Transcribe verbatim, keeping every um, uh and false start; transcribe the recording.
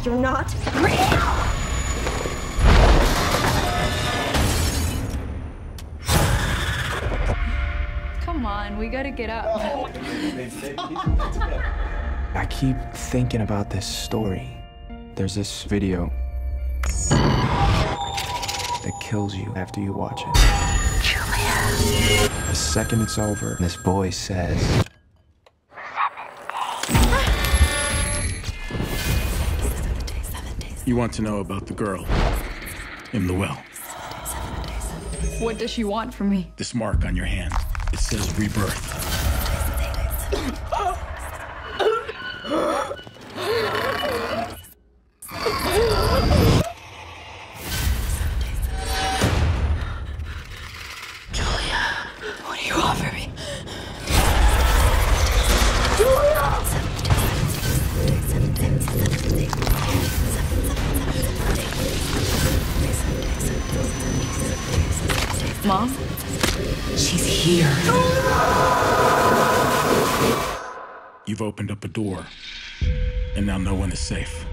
You're not real! Come on, we gotta get up. I keep thinking about this story. There's this video that kills you after you watch it. Julia. The second it's over, this boy says, You want to know about the girl in the well. What does she want from me? This mark on your hand. It says rebirth. Julia, what do you want from me? Mom? She's here. You've opened up a door, and now no one is safe.